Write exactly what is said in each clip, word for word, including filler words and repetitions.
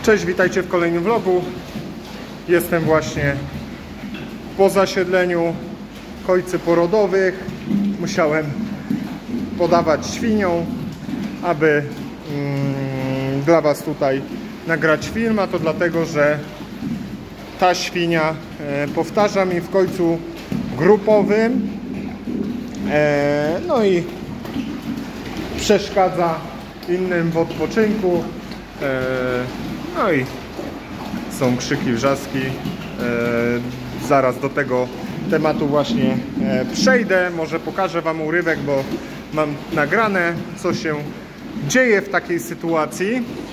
Cześć, witajcie w kolejnym vlogu. Jestem właśnie po zasiedleniu kojcy porodowych. Musiałem podawać świnią, aby mm, dla Was tutaj nagrać film, a to dlatego, że ta świnia e, powtarza mi w kojcu grupowym, e, no i przeszkadza innym w odpoczynku. E, no i są krzyki, wrzaski. E, zaraz do tego tematu właśnie e, przejdę. Może pokażę Wam urywek, bo mam nagrane, co się dzieje w takiej sytuacji.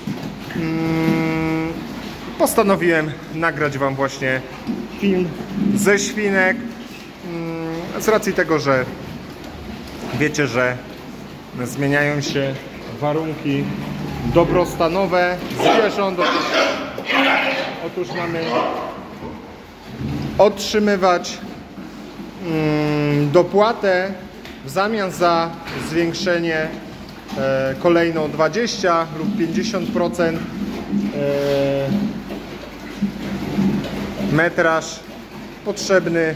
Hmm, postanowiłem nagrać Wam właśnie film ze świnek. Hmm, z racji tego, że wiecie, że zmieniają się warunki dobrostanowe zwierząt. Otóż mamy otrzymywać mm, dopłatę w zamian za zwiększenie e, kolejną dwadzieścia lub pięćdziesiąt procent e, metraż potrzebny mm,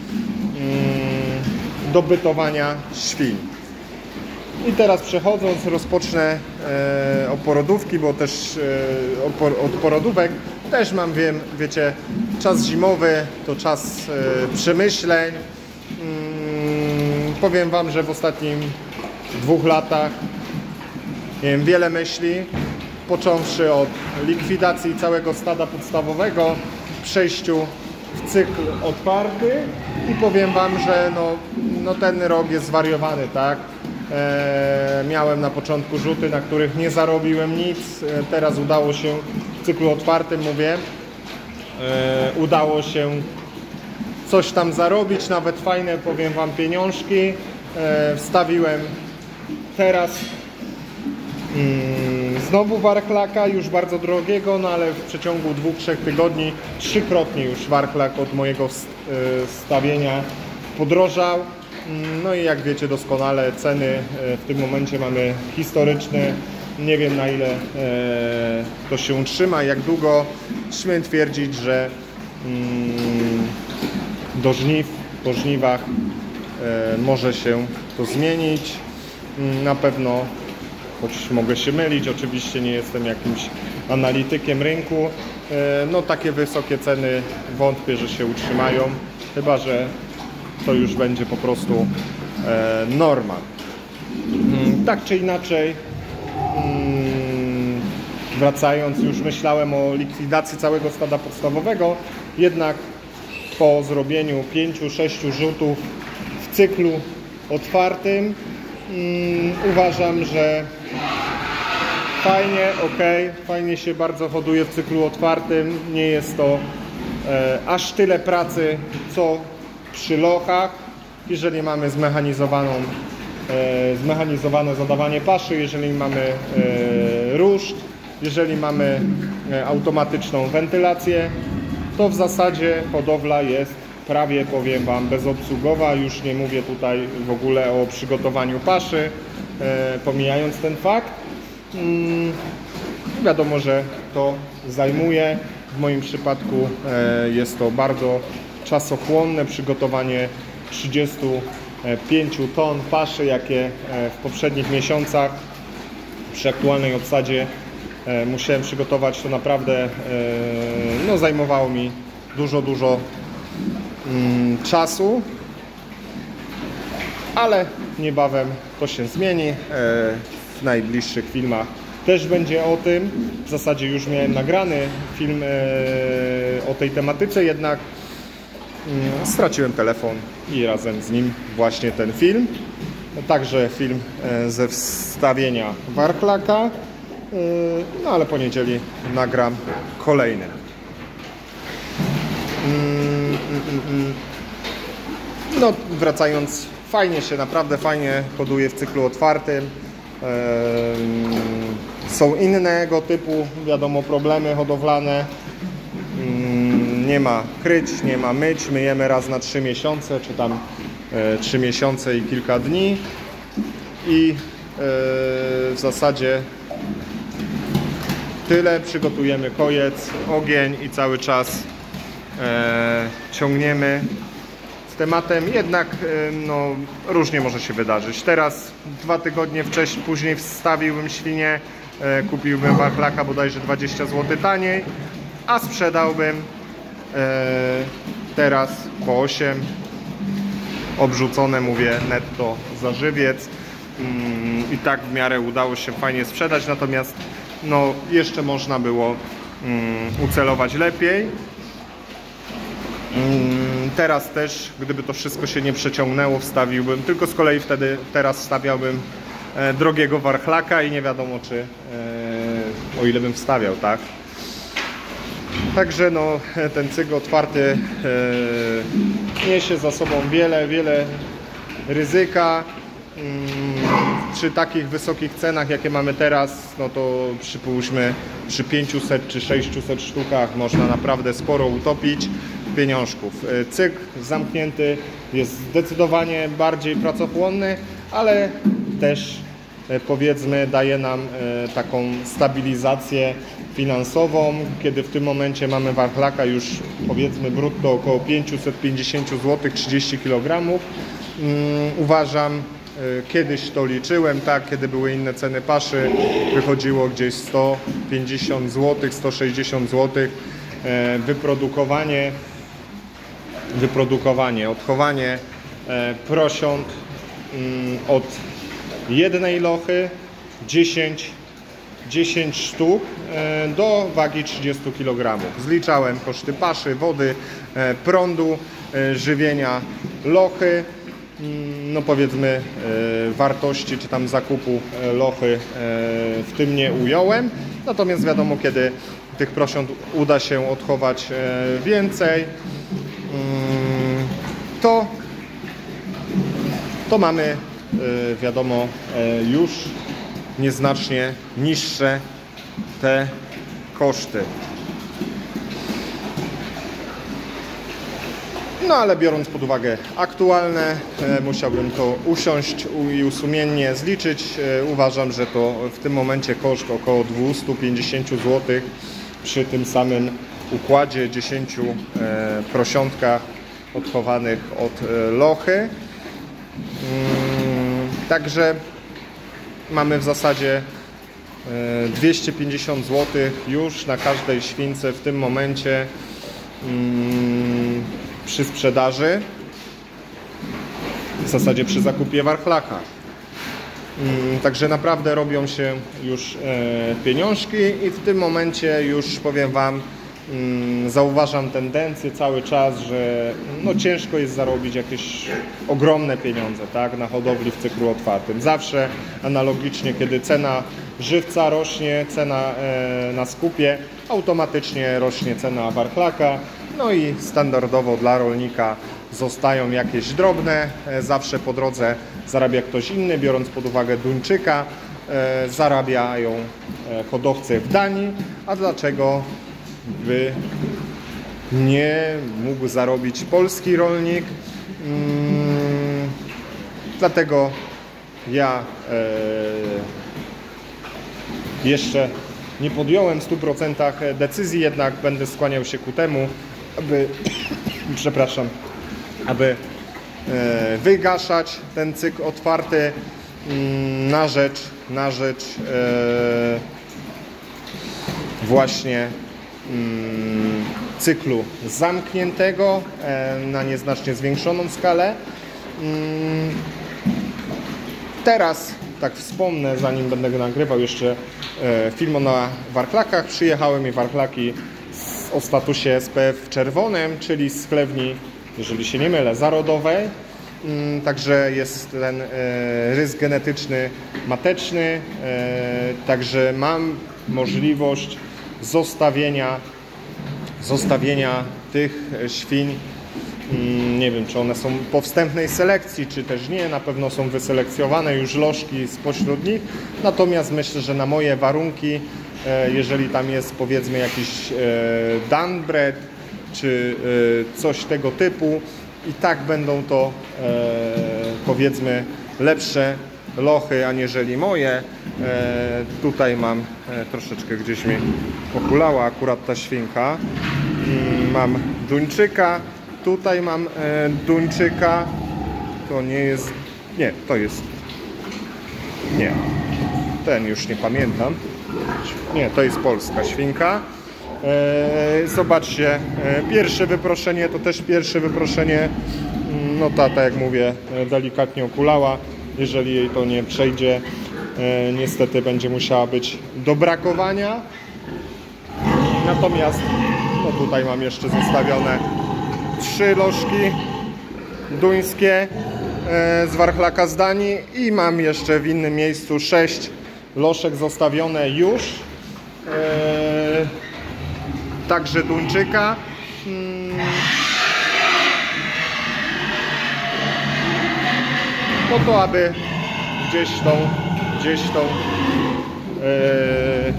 do bytowania świń. I teraz przechodząc, rozpocznę e, od porodówki, bo też e, od, por, od porodówek też mam, wiem, wiecie, czas zimowy to czas e, przemyśleń. Mm, powiem Wam, że w ostatnim dwóch latach miałem wiele myśli, począwszy od likwidacji całego stada podstawowego, przejściu w cykl otwarty i powiem Wam, że no, no ten rok jest zwariowany, tak? E, miałem na początku rzuty, na których nie zarobiłem nic. E, teraz udało się w cyklu otwartym, mówię, e, udało się coś tam zarobić, nawet fajne, powiem Wam, pieniążki. E, wstawiłem teraz mm, znowu warklaka, już bardzo drogiego, no ale w przeciągu dwóch, trzech tygodni trzykrotnie już warklak od mojego wstawienia podrożał. No i jak wiecie doskonale, ceny w tym momencie mamy historyczne. Nie wiem, na ile to się utrzyma, jak długo. Śmiem twierdzić, że do żniw, po żniwach może się to zmienić. Na pewno, choć mogę się mylić, oczywiście nie jestem jakimś analitykiem rynku, no takie wysokie ceny wątpię, że się utrzymają, chyba że to już będzie po prostu e, norma. Mm, tak czy inaczej, mm, wracając, już myślałem o likwidacji całego stada podstawowego, jednak po zrobieniu pięciu, sześciu rzutów w cyklu otwartym mm, uważam, że fajnie, ok, fajnie się bardzo hoduje w cyklu otwartym, nie jest to e, aż tyle pracy, co przy lochach. Jeżeli mamy zmechanizowaną, e, zmechanizowane zadawanie paszy, jeżeli mamy e, ruszt, jeżeli mamy e, automatyczną wentylację, to w zasadzie hodowla jest prawie, powiem Wam, bezobsługowa. Już nie mówię tutaj w ogóle o przygotowaniu paszy, e, pomijając ten fakt. Mm, wiadomo, że to zajmuje. W moim przypadku e, jest to bardzo czasochłonne przygotowanie trzydziestu pięciu ton paszy, jakie w poprzednich miesiącach przy aktualnej obsadzie musiałem przygotować. To naprawdę no, zajmowało mi dużo, dużo mm, czasu, ale niebawem to się zmieni. W najbliższych filmach też będzie o tym. W zasadzie już miałem nagrany film o tej tematyce, jednak straciłem telefon i razem z nim właśnie ten film. Także film ze wstawienia warklaka. No ale po niedzieli nagram kolejny. No wracając, fajnie się, naprawdę fajnie hoduje w cyklu otwartym. Są innego typu, wiadomo, problemy hodowlane. Nie ma kryć, nie ma myć, myjemy raz na trzy miesiące, czy tam e, trzy miesiące i kilka dni i e, w zasadzie tyle, przygotujemy kojec, ogień i cały czas e, ciągniemy z tematem, jednak e, no, różnie może się wydarzyć. Teraz dwa tygodnie wcześniej, później wstawiłbym świnię, e, kupiłbym warchlaka bodajże dwadzieścia złotych taniej, a sprzedałbym e, teraz po osiem, obrzucone, mówię, netto za żywiec. Mm, i tak w miarę udało się fajnie sprzedać, natomiast no, jeszcze można było mm, ucelować lepiej. Mm, teraz też, gdyby to wszystko się nie przeciągnęło, wstawiłbym, tylko z kolei wtedy teraz wstawiałbym e, drogiego warchlaka i nie wiadomo czy, e, o ile bym wstawiał, tak? Także no, ten cykl otwarty e, niesie za sobą wiele, wiele ryzyka. Przy takich wysokich cenach, jakie mamy teraz, no to przypuśćmy przy pięciuset czy sześciuset sztukach można naprawdę sporo utopić pieniążków. Cykl zamknięty jest zdecydowanie bardziej pracochłonny, ale też powiedzmy daje nam taką stabilizację finansową, kiedy w tym momencie mamy warchlaka już powiedzmy brutto około pięćset pięćdziesiąt złotych, trzydzieści kilogramów. Uważam, kiedyś to liczyłem, tak, kiedy były inne ceny paszy, wychodziło gdzieś sto pięćdziesiąt złotych, sto sześćdziesiąt złotych. Wyprodukowanie, wyprodukowanie, odchowanie prosiąt od jednej lochy dziesięć, dziesięć sztuk do wagi trzydziestu kilogramów. Zliczałem koszty paszy, wody, prądu, żywienia lochy. No powiedzmy wartości czy tam zakupu lochy w tym nie ująłem, natomiast wiadomo, kiedy tych prosiąt uda się odchować więcej, to, to mamy wiadomo już nieznacznie niższe te koszty. No ale biorąc pod uwagę aktualne, e, musiałbym to usiąść i usumiennie zliczyć. E, uważam, że to w tym momencie koszt około dwieście pięćdziesiąt złotych przy tym samym układzie dziesięciu e, prosiątkach odchowanych od e, lochy. Mm, także mamy w zasadzie e, dwieście pięćdziesiąt złotych już na każdej śwince w tym momencie. Mm, przy sprzedaży, w zasadzie przy zakupie warchlaka. Także naprawdę robią się już pieniążki i w tym momencie już powiem Wam, zauważam tendencję cały czas, że no ciężko jest zarobić jakieś ogromne pieniądze, tak, na hodowli w cyklu otwartym. Zawsze analogicznie, kiedy cena żywca rośnie, cena na skupie, automatycznie rośnie cena warchlaka. No i standardowo dla rolnika zostają jakieś drobne, zawsze po drodze zarabia ktoś inny, biorąc pod uwagę Duńczyka, zarabiają hodowcy w Danii, a dlaczego by nie mógł zarobić polski rolnik? Hmm, dlatego ja e, jeszcze nie podjąłem w stu procentach decyzji, jednak będę skłaniał się ku temu, aby, przepraszam, aby e, wygaszać ten cykl otwarty mm, na rzecz, na rzecz e, właśnie mm, cyklu zamkniętego e, na nieznacznie zwiększoną skalę. Mm, teraz, tak wspomnę, zanim będę go nagrywał jeszcze e, film na warchlakach, przyjechały mi warchlaki o statusie S P F czerwonym, czyli z chlewni, jeżeli się nie mylę, zarodowej. Także jest ten rys genetyczny mateczny, także mam możliwość zostawienia, zostawienia tych świń. Nie wiem, czy one są po wstępnej selekcji, czy też nie. Na pewno są wyselekcjowane już lożki spośród nich. Natomiast myślę, że na moje warunki, jeżeli tam jest powiedzmy jakiś Dunbred czy coś tego typu, i tak będą to powiedzmy lepsze lochy aniżeli moje. E, tutaj mam e, troszeczkę gdzieś mi pokulała akurat ta świnka. Mm, mam Duńczyka. Tutaj mam e, Duńczyka. To nie jest... Nie, to jest... Nie. Ten już nie pamiętam. Nie, to jest polska świnka. E, zobaczcie, e, pierwsze wyproszenie to też pierwsze wyproszenie. No ta, tak jak mówię, delikatnie okulała. Jeżeli jej to nie przejdzie, e, niestety będzie musiała być do brakowania. Natomiast no tutaj mam jeszcze zostawione trzy lożki duńskie e, z warchlaka z Danii i mam jeszcze w innym miejscu sześć loszek zostawione już. E, także Duńczyka. Hmm. Po to, aby gdzieś tą, gdzieś tą e,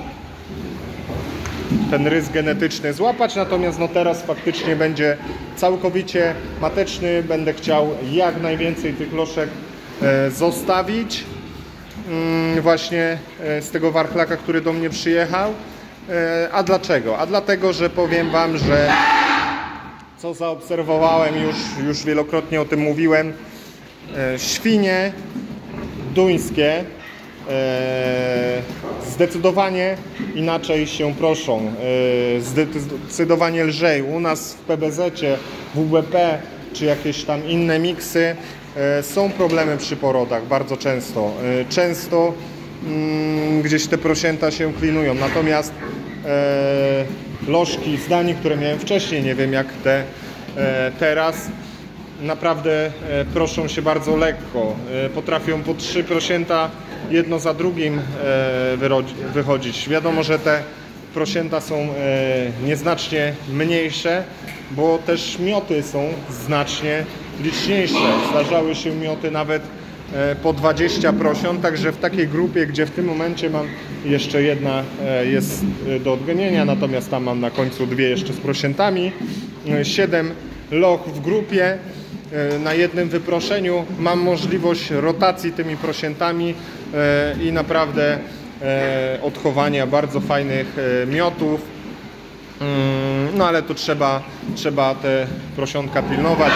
ten rys genetyczny złapać, natomiast no teraz faktycznie będzie całkowicie mateczny. Będę chciał jak najwięcej tych loszek e, zostawić mm, właśnie e, z tego warchlaka, który do mnie przyjechał. E, a dlaczego? A dlatego, że powiem Wam, że co zaobserwowałem, już, już wielokrotnie o tym mówiłem, e, świnie duńskie e, zdecydowanie inaczej się proszą, e, zdecydowanie lżej. U nas w P B Z-cie, W B P czy jakieś tam inne miksy e, są problemy przy porodach bardzo często. E, często mm, gdzieś te prosięta się klinują, natomiast e, lożki z Danii, które miałem wcześniej, nie wiem jak te e, teraz, naprawdę e, proszą się bardzo lekko. E, potrafią po trzy prosięta jedno za drugim e, wychodzić. Wiadomo, że te prosięta są e, nieznacznie mniejsze, bo też mioty są znacznie liczniejsze. Zdarzały się mioty nawet e, po dwadzieścia prosiąt, także w takiej grupie, gdzie w tym momencie mam jeszcze jedna e, jest do odgonienia, natomiast tam mam na końcu dwie jeszcze z prosiętami, e, siedem loch w grupie. Na jednym wyproszeniu mam możliwość rotacji tymi prosiętami i naprawdę odchowania bardzo fajnych miotów. No ale tu trzeba, trzeba te prosiątka pilnować.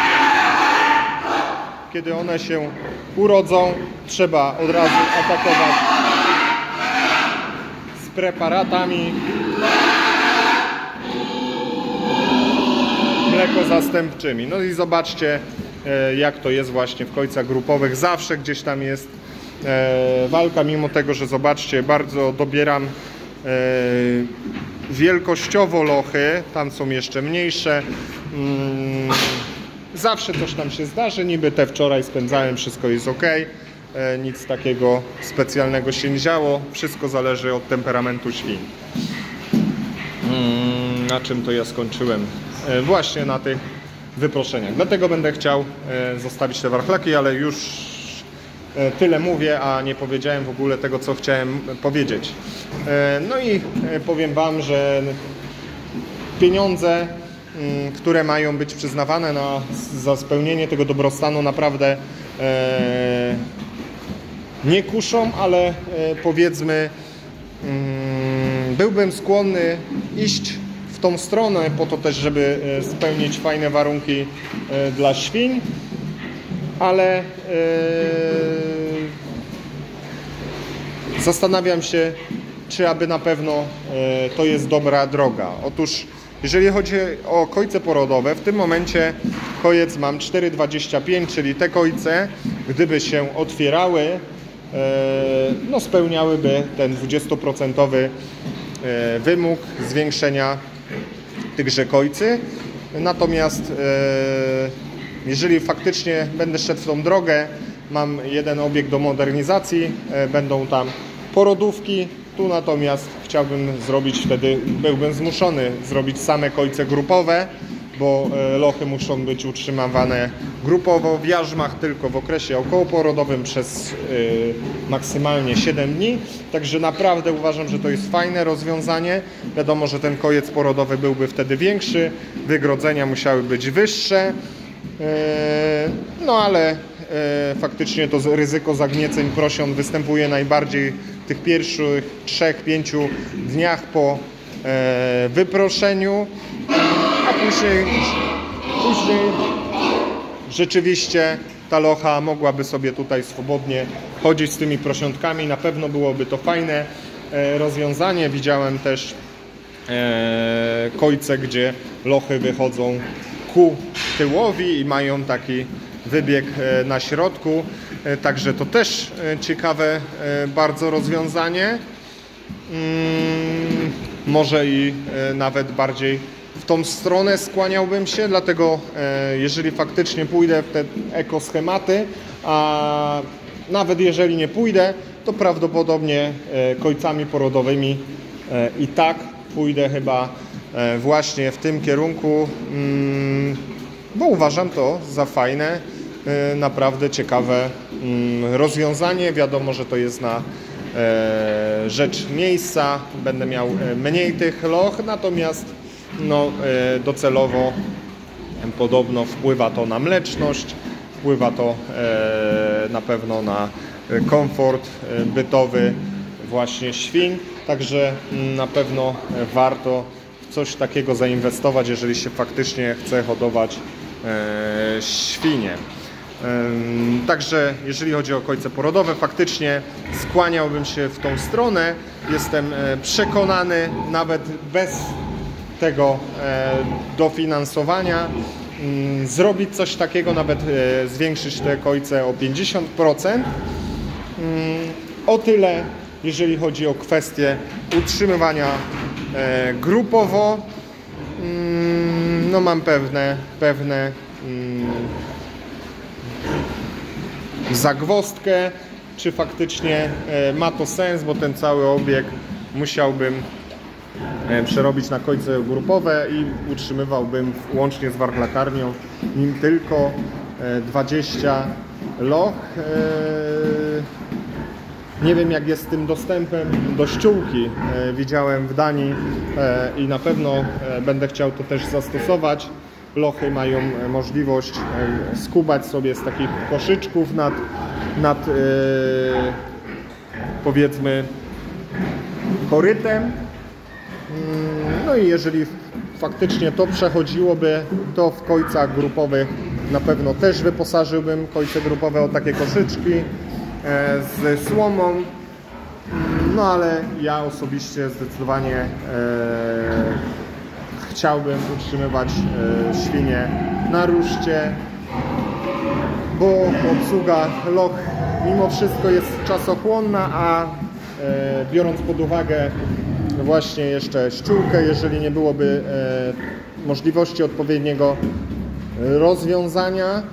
Kiedy one się urodzą, trzeba od razu atakować z preparatami mlekozastępczymi. No i zobaczcie, jak to jest właśnie w kojcach grupowych. Zawsze gdzieś tam jest walka, mimo tego, że zobaczcie, bardzo dobieram wielkościowo lochy. Tam są jeszcze mniejsze. Zawsze coś tam się zdarzy. Niby te wczoraj spędzałem, wszystko jest ok. Nic takiego specjalnego się nie działo. Wszystko zależy od temperamentu świń. Na czym to ja skończyłem? Właśnie na tych wyproszeniach. Dlatego będę chciał zostawić te warchlaki, ale już tyle mówię, a nie powiedziałem w ogóle tego, co chciałem powiedzieć. No i powiem Wam, że pieniądze, które mają być przyznawane na, za spełnienie tego dobrostanu, naprawdę nie kuszą, ale powiedzmy, byłbym skłonny iść w tą stronę po to też, żeby spełnić fajne warunki dla świń, ale zastanawiam się, czy aby na pewno to jest dobra droga. Otóż jeżeli chodzi o kojce porodowe, w tym momencie kojec mam cztery dwadzieścia pięć, czyli te kojce, gdyby się otwierały, no spełniałyby ten dwudziestoprocentowy wymóg zwiększenia tychże kojcy. Natomiast jeżeli faktycznie będę szedł w tą drogę, mam jeden obiekt do modernizacji, będą tam porodówki. Tu natomiast chciałbym zrobić, wtedy byłbym zmuszony zrobić same kojce grupowe, bo lochy muszą być utrzymywane grupowo w jarzmach tylko w okresie okołoporodowym przez yy, maksymalnie siedem dni. Także naprawdę uważam, że to jest fajne rozwiązanie. Wiadomo, że ten kojec porodowy byłby wtedy większy, wygrodzenia musiały być wyższe. Yy, no ale e, faktycznie to ryzyko zagnieceń prosiąt występuje najbardziej w tych pierwszych trzech pięciu dniach po e, wyproszeniu, a później, później rzeczywiście ta locha mogłaby sobie tutaj swobodnie chodzić z tymi prosiątkami. Na pewno byłoby to fajne e, rozwiązanie. Widziałem też e, kojce, gdzie lochy wychodzą ku tyłowi i mają taki wybieg e, na środku. E, także to też e, ciekawe e, bardzo rozwiązanie. Mm, może i e, nawet bardziej w tą stronę skłaniałbym się, dlatego e, jeżeli faktycznie pójdę w te ekoschematy, a nawet jeżeli nie pójdę, to prawdopodobnie e, kojcami porodowymi e, i tak pójdę chyba e, właśnie w tym kierunku, mm, bo uważam to za fajne, e, naprawdę ciekawe mm, rozwiązanie. Wiadomo, że to jest na e, rzecz miejsca, będę miał mniej tych loch, natomiast no, docelowo podobno wpływa to na mleczność, wpływa to na pewno na komfort bytowy właśnie świń, także na pewno warto w coś takiego zainwestować, jeżeli się faktycznie chce hodować świnie. Także jeżeli chodzi o kojce porodowe, faktycznie skłaniałbym się w tą stronę. Jestem przekonany, nawet bez tego e, dofinansowania m, zrobić coś takiego, nawet e, zwiększyć te kojce o pięćdziesiąt procent. Mm, o tyle, jeżeli chodzi o kwestię utrzymywania e, grupowo, mm, no mam pewne, pewne mm, zagwozdkę, czy faktycznie e, ma to sens, bo ten cały obieg musiałbym przerobić na kojce grupowe i utrzymywałbym łącznie z wartlakarnią nim tylko dwadzieścia loch. Nie wiem, jak jest z tym dostępem do ściółki. Widziałem w Danii i na pewno będę chciał to też zastosować. Lochy mają możliwość skubać sobie z takich koszyczków nad, nad powiedzmy korytem. No i jeżeli faktycznie to przechodziłoby, to w kojcach grupowych na pewno też wyposażyłbym kojce grupowe o takie koszyczki z słomą. No ale ja osobiście zdecydowanie e, chciałbym utrzymywać e, świnie na ruszcie, bo obsługa loch mimo wszystko jest czasochłonna, a e, biorąc pod uwagę właśnie jeszcze ściółkę, jeżeli nie byłoby e, możliwości odpowiedniego rozwiązania, e,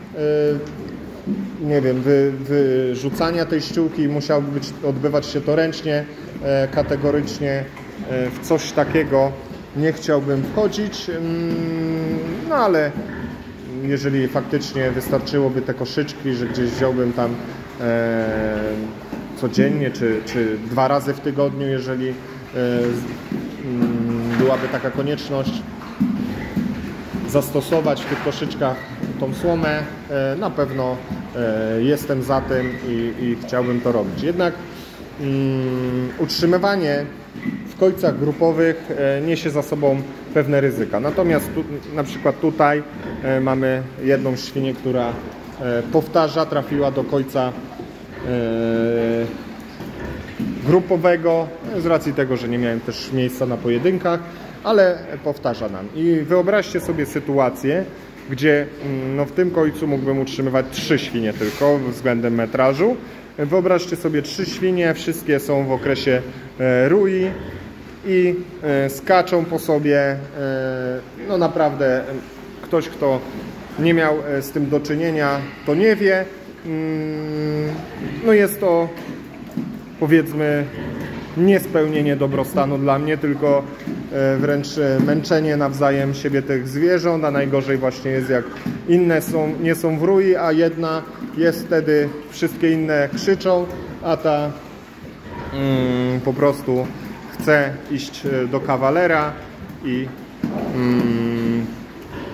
nie wiem, wy, wyrzucania tej ściółki, musiałoby być, odbywać się to ręcznie, e, kategorycznie e, w coś takiego nie chciałbym wchodzić, mm, no ale jeżeli faktycznie wystarczyłoby te koszyczki, że gdzieś wziąłbym tam e, codziennie czy, czy dwa razy w tygodniu, jeżeli byłaby taka konieczność zastosować w tych koszyczkach tą słomę, na pewno jestem za tym i, i chciałbym to robić. Jednak um, utrzymywanie w kojcach grupowych niesie za sobą pewne ryzyka. Natomiast tu, na przykład tutaj mamy jedną świnię, która powtarza, trafiła do kojca grupowego, z racji tego, że nie miałem też miejsca na pojedynkach, ale powtarza nam. I wyobraźcie sobie sytuację, gdzie no, w tym kojcu mógłbym utrzymywać trzy świnie tylko względem metrażu. Wyobraźcie sobie trzy świnie, wszystkie są w okresie e, rui i e, skaczą po sobie. E, no naprawdę ktoś, kto nie miał z tym do czynienia, to nie wie. Mm, no jest to, powiedzmy, niespełnienie dobrostanu dla mnie, tylko wręcz męczenie nawzajem siebie tych zwierząt, a najgorzej właśnie jest, jak inne są, nie są w rui, a jedna jest wtedy, wszystkie inne krzyczą, a ta mm, po prostu chce iść do kawalera i mm,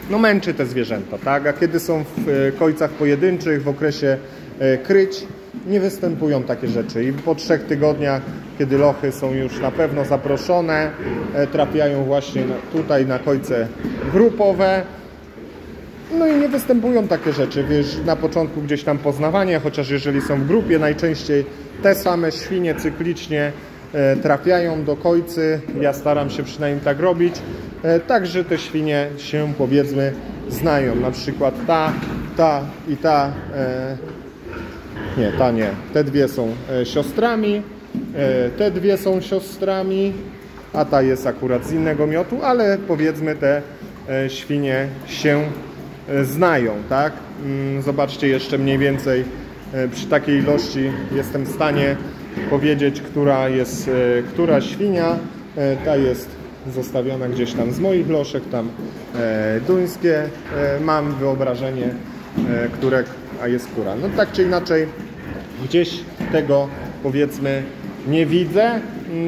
no męczy te zwierzęta, tak? A kiedy są w kojcach pojedynczych, w okresie kryć, nie występują takie rzeczy i po trzech tygodniach, kiedy lochy są już na pewno zaproszone, trafiają właśnie tutaj na kojce grupowe, no i nie występują takie rzeczy, wiesz, na początku gdzieś tam poznawanie, chociaż jeżeli są w grupie, najczęściej te same świnie cyklicznie trafiają do kojcy, ja staram się przynajmniej tak robić, także te świnie się, powiedzmy, znają, na przykład ta, ta i ta, nie, ta nie, te dwie są siostrami, te dwie są siostrami, a ta jest akurat z innego miotu, ale powiedzmy te świnie się znają, tak? Zobaczcie, jeszcze mniej więcej przy takiej ilości jestem w stanie powiedzieć, która jest, która świnia. Ta jest zostawiona gdzieś tam z moich loszek, tam duńskie. Mam wyobrażenie, które, a jest która. No tak czy inaczej, gdzieś tego, powiedzmy, nie widzę.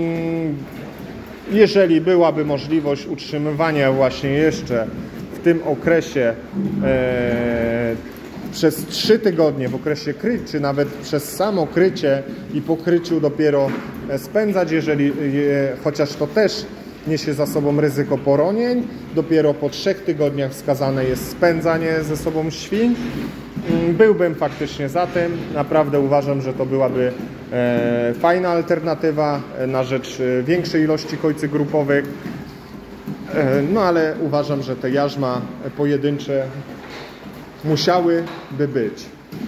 Jeżeli byłaby możliwość utrzymywania właśnie jeszcze w tym okresie e, przez trzy tygodnie, w okresie kryć, czy nawet przez samo krycie i po kryciu dopiero spędzać, jeżeli e, chociaż to też niesie za sobą ryzyko poronień, dopiero po trzech tygodniach wskazane jest spędzanie ze sobą świń. Byłbym faktycznie za tym, naprawdę uważam, że to byłaby e, fajna alternatywa na rzecz większej ilości kojcy grupowych. No ale uważam, że te jarzma pojedyncze musiałyby być.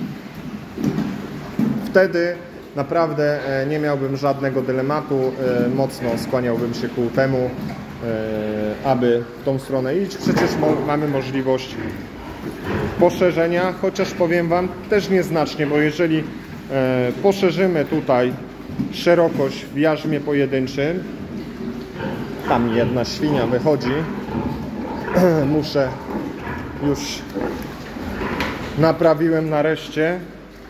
Wtedy naprawdę nie miałbym żadnego dylematu, mocno skłaniałbym się ku temu, aby w tą stronę iść. Przecież mamy możliwość poszerzenia, chociaż powiem Wam też nieznacznie, bo jeżeli poszerzymy tutaj szerokość w jarzmie pojedynczym, tam jedna świnia wychodzi, muszę już, naprawiłem nareszcie,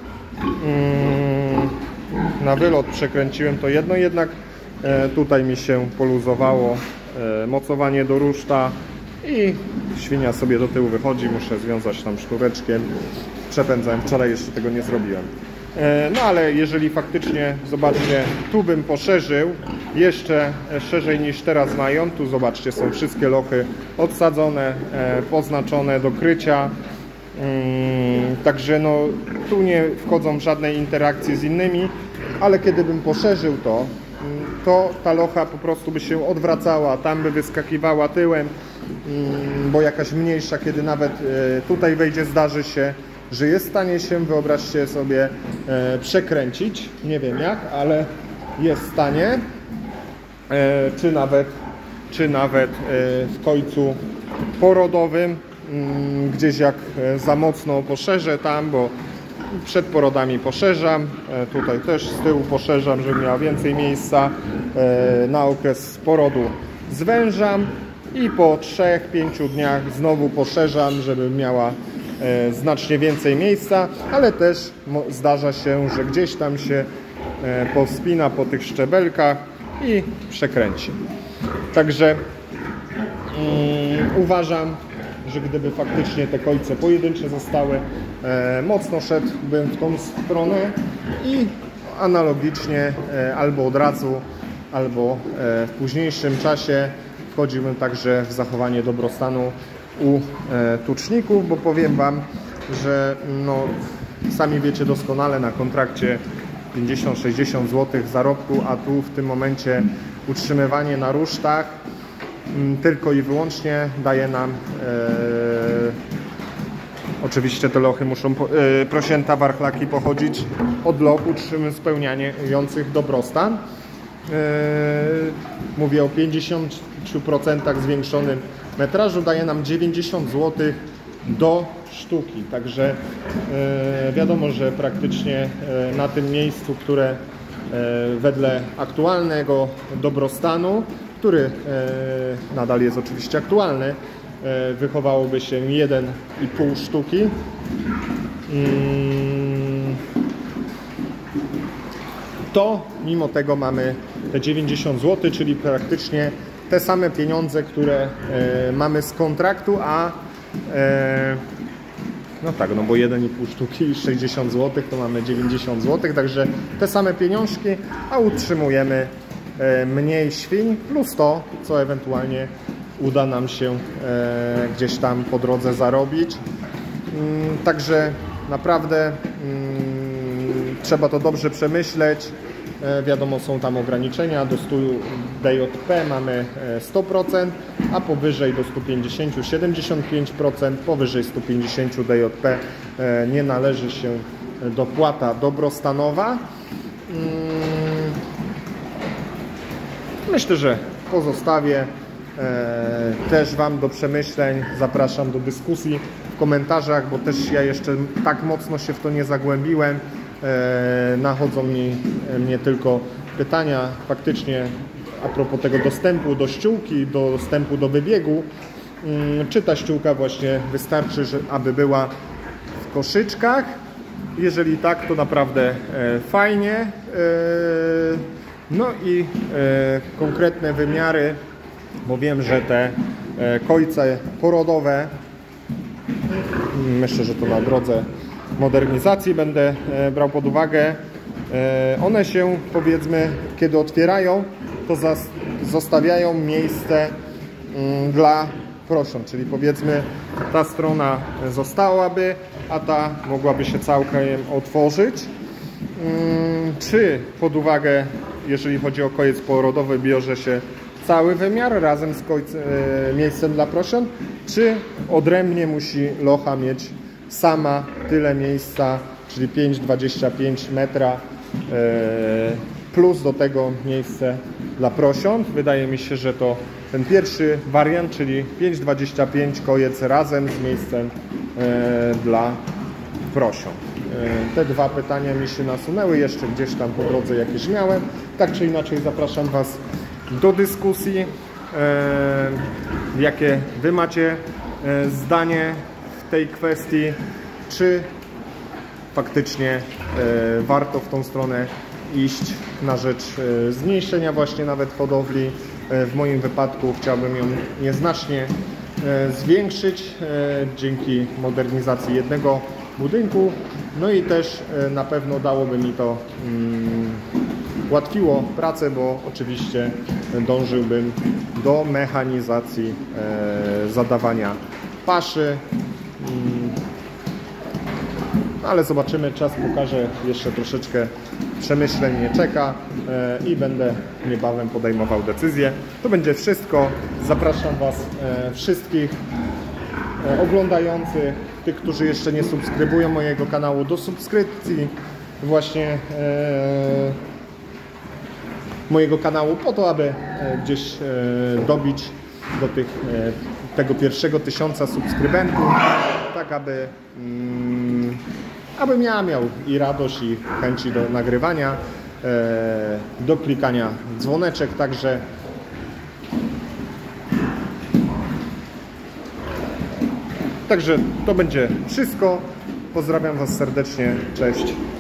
na wylot przekręciłem to jedno, jednak tutaj mi się poluzowało mocowanie do ruszta i świnia sobie do tyłu wychodzi, muszę związać tam sznureczkiem, przepędzałem, wczoraj jeszcze tego nie zrobiłem. No ale jeżeli faktycznie, zobaczcie, tu bym poszerzył jeszcze szerzej niż teraz mają, tu zobaczcie, są wszystkie lochy odsadzone, poznaczone do krycia, także no tu nie wchodzą w żadnej interakcji z innymi, ale kiedy bym poszerzył to, to ta locha po prostu by się odwracała, tam by wyskakiwała tyłem, bo jakaś mniejsza, kiedy nawet tutaj wejdzie, zdarzy się, że jest w stanie się, wyobraźcie sobie, e, przekręcić, nie wiem jak, ale jest w stanie, e, czy nawet, czy nawet e, w końcu porodowym, m, gdzieś jak za mocno poszerzę tam, bo przed porodami poszerzam, e, tutaj też z tyłu poszerzam, żeby miała więcej miejsca, e, na okres porodu zwężam i po trzech pięciu dniach znowu poszerzam, żeby miała znacznie więcej miejsca, ale też zdarza się, że gdzieś tam się powspina po tych szczebelkach i przekręci. Także um, uważam, że gdyby faktycznie te kojce pojedyncze zostały, e, mocno szedłbym w tą stronę i analogicznie e, albo od razu, albo e, w późniejszym czasie wchodziłbym także w zachowanie dobrostanu u e, tuczników, bo powiem Wam, że no, sami wiecie doskonale, na kontrakcie pięćdziesiąt sześćdziesiąt złotych zarobku, a tu w tym momencie utrzymywanie na rusztach m, tylko i wyłącznie daje nam, e, oczywiście te lochy muszą, po, e, prosięta, warchlaki pochodzić od loch spełniających dobrostan. Mówię o pięćdziesięciu procentach zwiększonym metrażu, daje nam dziewięćdziesiąt złotych do sztuki. Także wiadomo, że praktycznie na tym miejscu, które wedle aktualnego dobrostanu, który nadal jest oczywiście aktualny, wychowałoby się jeden i pół sztuki. To mimo tego mamy te dziewięćdziesiąt złotych, czyli praktycznie te same pieniądze, które e, mamy z kontraktu, a E, no tak, no bo jeden i pół sztuki sześćdziesiąt złotych to mamy dziewięćdziesiąt złotych, także te same pieniążki, a utrzymujemy e, mniej świń plus to, co ewentualnie uda nam się e, gdzieś tam po drodze zarobić. Mm, także naprawdę mm, trzeba to dobrze przemyśleć. E, wiadomo, są tam ograniczenia, do stu D J P mamy sto procent, a powyżej do stu pięćdziesięciu siedemdziesiąt pięć procent, powyżej stu pięćdziesięciu D J P e, nie należy się dopłata dobrostanowa. Mm, myślę, że pozostawię e, też Wam do przemyśleń, zapraszam do dyskusji w komentarzach, bo też ja jeszcze tak mocno się w to nie zagłębiłem. E, nachodzą mi mnie tylko pytania faktycznie a propos tego dostępu do ściółki, do dostępu do wybiegu. Hmm, czy ta ściółka właśnie wystarczy, że, aby była w koszyczkach? Jeżeli tak, to naprawdę e, fajnie. E, no i e, konkretne wymiary, bo wiem, że te e, kojce porodowe, myślę, że to na drodze modernizacji będę e, brał pod uwagę. E, one się, powiedzmy, kiedy otwierają, to zas, zostawiają miejsce mm, dla prosiąt, czyli powiedzmy ta strona zostałaby, a ta mogłaby się całkiem otworzyć. Hmm, czy pod uwagę, jeżeli chodzi o kojec porodowy, bierze się cały wymiar razem z kojc, e, miejscem dla prosiąt, czy odrębnie musi locha mieć sama tyle miejsca, czyli pięć przecinek dwadzieścia pięć metra e, plus do tego miejsce dla prosiąt? Wydaje mi się, że to ten pierwszy wariant, czyli pięć przecinek dwadzieścia pięć kojec razem z miejscem e, dla prosiąt. E, te dwa pytania mi się nasunęły, jeszcze gdzieś tam po drodze jakieś miałem. Tak czy inaczej zapraszam Was do dyskusji, e, jakie Wy macie e, zdanie w tej kwestii, czy faktycznie e, warto w tą stronę iść na rzecz e, zmniejszenia właśnie nawet hodowli. E, w moim wypadku chciałbym ją nieznacznie e, zwiększyć e, dzięki modernizacji jednego budynku, no i też e, na pewno dałoby mi to mm, ułatwiło pracę, bo oczywiście dążyłbym do mechanizacji e, zadawania paszy. Mm, ale zobaczymy, czas pokaże, jeszcze troszeczkę przemyśleń mnie czeka e, i będę niebawem podejmował decyzję. To będzie wszystko. Zapraszam Was e, wszystkich e, oglądających, tych, którzy jeszcze nie subskrybują mojego kanału, do subskrypcji właśnie e, mojego kanału, po to, aby e, gdzieś e, dobić do tych, e, tego pierwszego tysiąca subskrybentów, tak aby mm, abym ja miał i radość, i chęci do nagrywania, e, do klikania w dzwoneczek, także także to będzie wszystko. Pozdrawiam Was serdecznie, cześć.